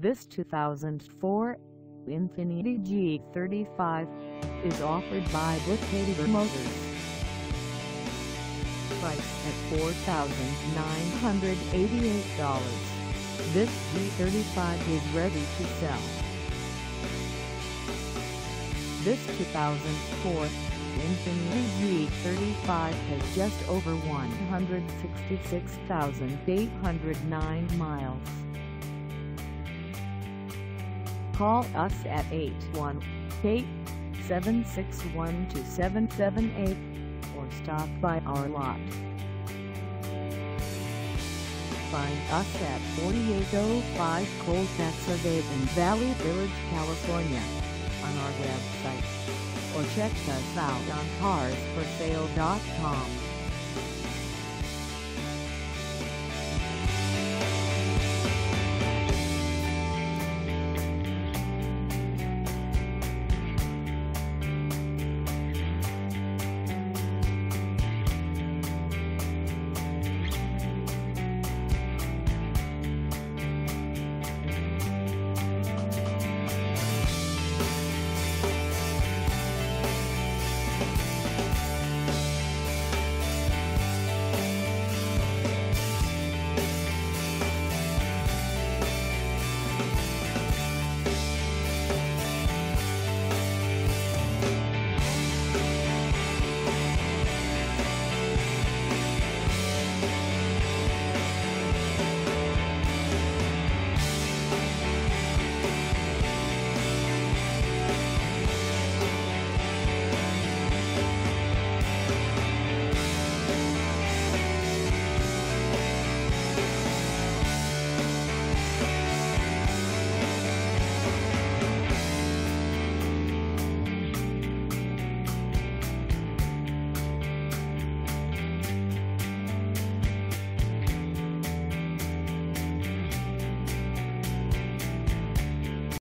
This 2004 Infiniti G35 is offered by Boktor Motors. Priced at $4,988, this G35 is ready to sell. This 2004 Infiniti G35 has just over 166,809 miles. Call us at 818-761-2778 or stop by our lot. Find us at 4805 Colfax Ave Valley Village, California on our website, or check us out on carsforsale.com.